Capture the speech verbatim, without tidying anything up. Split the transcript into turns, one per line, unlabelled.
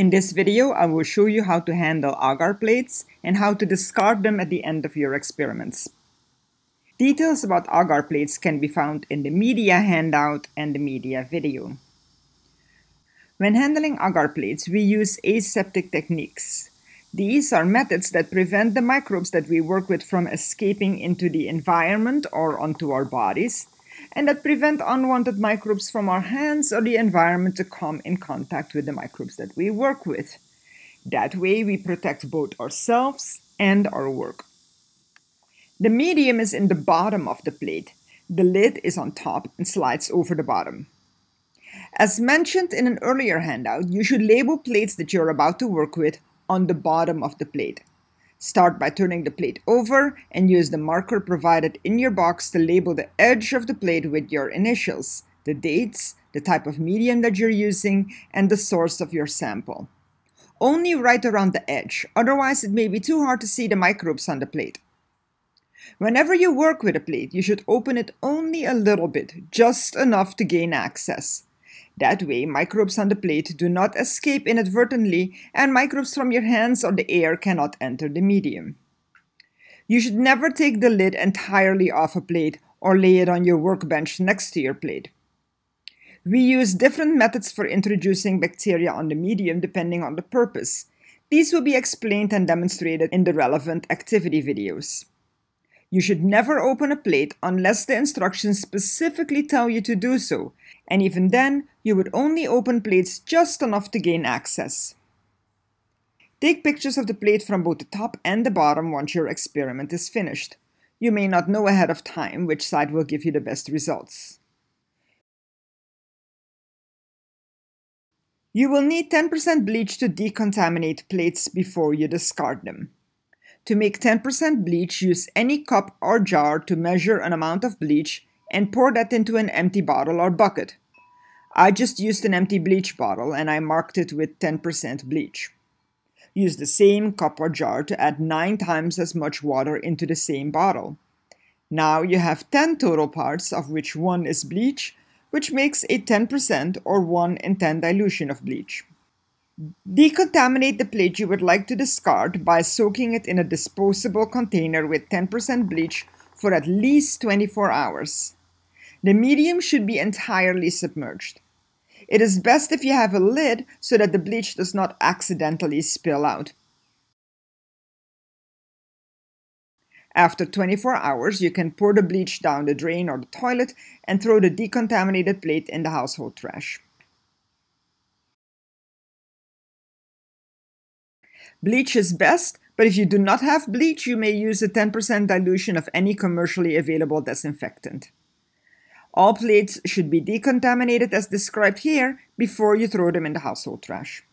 In this video, I will show you how to handle agar plates and how to discard them at the end of your experiments. Details about agar plates can be found in the media handout and the media video. When handling agar plates, we use aseptic techniques. These are methods that prevent the microbes that we work with from escaping into the environment or onto our bodies, and that prevent unwanted microbes from our hands or the environment to come in contact with the microbes that we work with. That way, we protect both ourselves and our work. The medium is in the bottom of the plate. The lid is on top and slides over the bottom. As mentioned in an earlier handout, you should label plates that you're about to work with on the bottom of the plate. Start by turning the plate over and use the marker provided in your box to label the edge of the plate with your initials, the dates, the type of medium that you're using, and the source of your sample. Only right around the edge, otherwise it may be too hard to see the microbes on the plate. Whenever you work with a plate, you should open it only a little bit, just enough to gain access. That way, microbes on the plate do not escape inadvertently, and microbes from your hands or the air cannot enter the medium. You should never take the lid entirely off a plate or lay it on your workbench next to your plate. We use different methods for introducing bacteria on the medium depending on the purpose. These will be explained and demonstrated in the relevant activity videos. You should never open a plate unless the instructions specifically tell you to do so, and even then, you would only open plates just enough to gain access. Take pictures of the plate from both the top and the bottom once your experiment is finished. You may not know ahead of time which side will give you the best results. You will need ten percent bleach to decontaminate plates before you discard them. To make ten percent bleach, use any cup or jar to measure an amount of bleach and pour that into an empty bottle or bucket. I just used an empty bleach bottle and I marked it with ten percent bleach. Use the same cup or jar to add nine times as much water into the same bottle. Now you have ten total parts, of which one is bleach, which makes a ten percent or one in ten dilution of bleach. Decontaminate the plate you would like to discard by soaking it in a disposable container with ten percent bleach for at least twenty-four hours. The medium should be entirely submerged. It is best if you have a lid so that the bleach does not accidentally spill out. After twenty-four hours, you can pour the bleach down the drain or the toilet and throw the decontaminated plate in the household trash. Bleach is best, but if you do not have bleach, you may use a ten percent dilution of any commercially available disinfectant. All plates should be decontaminated as described here before you throw them in the household trash.